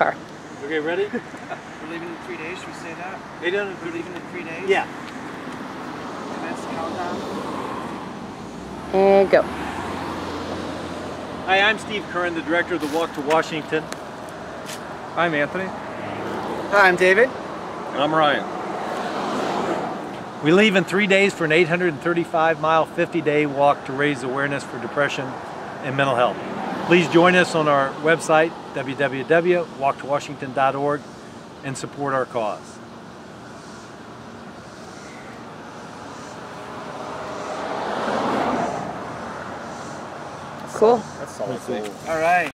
Okay, ready? We're leaving in 3 days, should we say that? We're leaving in 3 days? Yeah. Commence countdown. And go. Hi, I'm Steve Curran, the director of the Walk to Washington. I'm Anthony. Hi, I'm David. And I'm Ryan. We leave in 3 days for an 835-mile, 50-day walk to raise awareness for depression and mental health. Please join us on our website, www.walktowashington.org, and support our cause. Cool. That's solid. All right.